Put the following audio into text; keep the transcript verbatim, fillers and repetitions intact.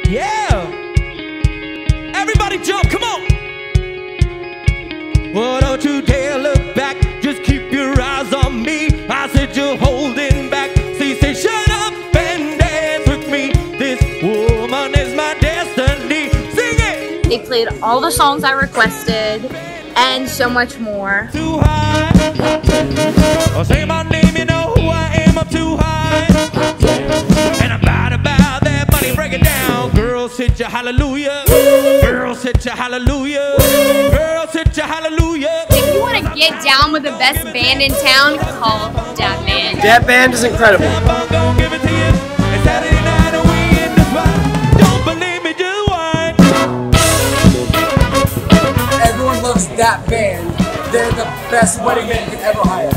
Yeah! Everybody jump, come on! Well, don't you dare look back, just keep your eyes on me. I said you're holding back, so you say shut up and dance with me. This woman is my destiny. Sing it! They played all the songs I requested and so much more. Too high. Oh, say my name, you know who I am, I'm too high. And I'm bad about that money, break it down. Girls hit your hallelujah. Girls hit your hallelujah. Girls hit your hallelujah. If you want to get down with the best band in town, call Dat Band. Dat Band is incredible. Everyone loves Dat Band. They're the best wedding band you could ever hire.